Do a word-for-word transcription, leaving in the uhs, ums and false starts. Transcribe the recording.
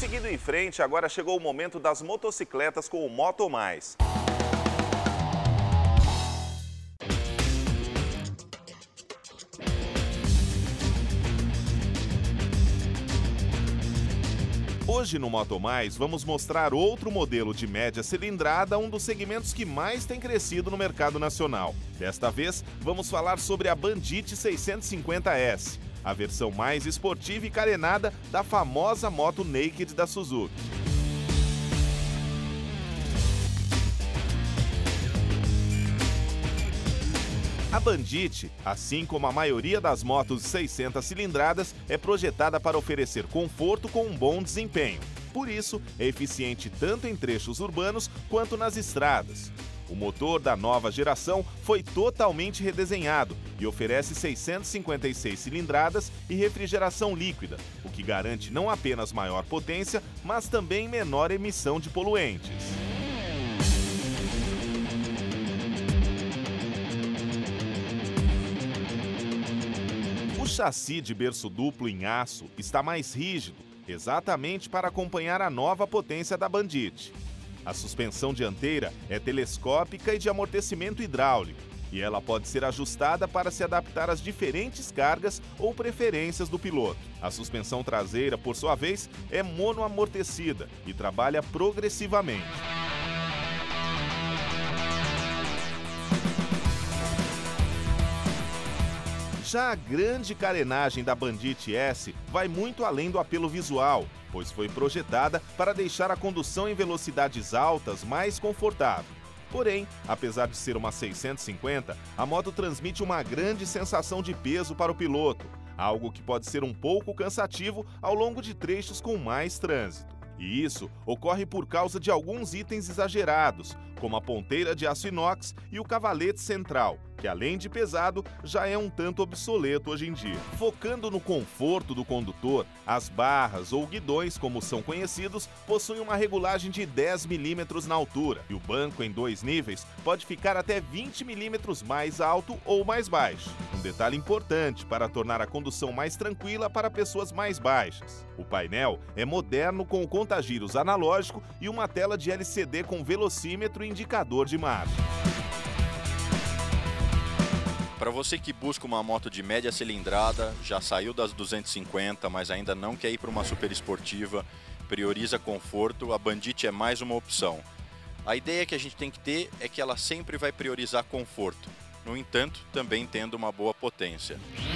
seguindo em frente, agora chegou o momento das motocicletas com o Moto Mais. Hoje no Moto Mais vamos mostrar outro modelo de média cilindrada, um dos segmentos que mais tem crescido no mercado nacional. Desta vez, vamos falar sobre a Bandit seiscentos e cinquenta S, a versão mais esportiva e carenada da famosa moto Naked da Suzuki. A Bandit, assim como a maioria das motos de seiscentas cilindradas, é projetada para oferecer conforto com um bom desempenho. Por isso, é eficiente tanto em trechos urbanos quanto nas estradas. O motor da nova geração foi totalmente redesenhado e oferece seiscentas e cinquenta e seis cilindradas e refrigeração líquida, o que garante não apenas maior potência, mas também menor emissão de poluentes. O chassi de berço duplo em aço está mais rígido, exatamente para acompanhar a nova potência da Bandit. A suspensão dianteira é telescópica e de amortecimento hidráulico, e ela pode ser ajustada para se adaptar às diferentes cargas ou preferências do piloto. A suspensão traseira, por sua vez, é monoamortecida e trabalha progressivamente. Já a grande carenagem da Bandit S vai muito além do apelo visual, pois foi projetada para deixar a condução em velocidades altas mais confortável. Porém, apesar de ser uma seiscentos e cinquenta, a moto transmite uma grande sensação de peso para o piloto, algo que pode ser um pouco cansativo ao longo de trechos com mais trânsito. E isso ocorre por causa de alguns itens exagerados, como a ponteira de aço inox e o cavalete central, que além de pesado, já é um tanto obsoleto hoje em dia. Focando no conforto do condutor, as barras ou guidões, como são conhecidos, possuem uma regulagem de dez milímetros na altura, e o banco em dois níveis pode ficar até vinte milímetros mais alto ou mais baixo. Um detalhe importante para tornar a condução mais tranquila para pessoas mais baixas. O painel é moderno com o contagiros analógico e uma tela de L C D com velocímetro e indicador de marcha. Para você que busca uma moto de média cilindrada, já saiu das duzentos e cinquenta, mas ainda não quer ir para uma super esportiva, prioriza conforto, a Bandit é mais uma opção. A ideia que a gente tem que ter é que ela sempre vai priorizar conforto, no entanto, também tendo uma boa potência.